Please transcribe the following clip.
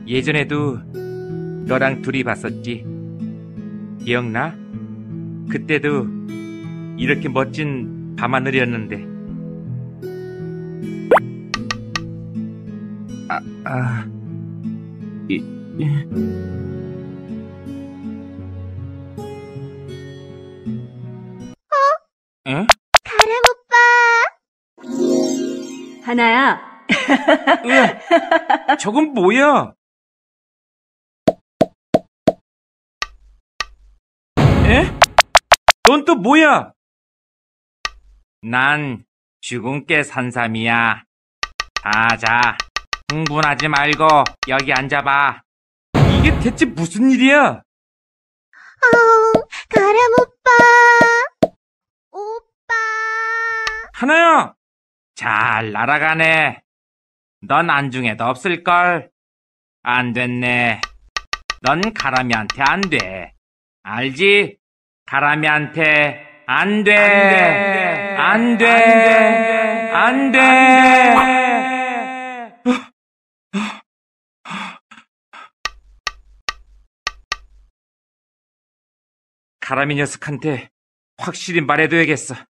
예전에도 너랑 둘이 봤었지. 기억나? 그때도 이렇게 멋진 밤하늘이었는데. 아, 이, 에? 가람 오빠! 하나야, 으아, 저건 뭐야? 에? 넌 또 뭐야? 난 죽은 게 산삼이야. 자, 흥분하지 말고 여기 앉아봐. 이게 대체 무슨 일이야? 가람 오빠! 오빠! 하나야, 잘 날아가네. 넌 안중에도 없을걸? 안 됐네. 넌 가람이한테 안 돼. 알지? 가람이한테 안 돼. 안 돼. 안 돼. 가람이 녀석한테 확실히 말해둬야겠어.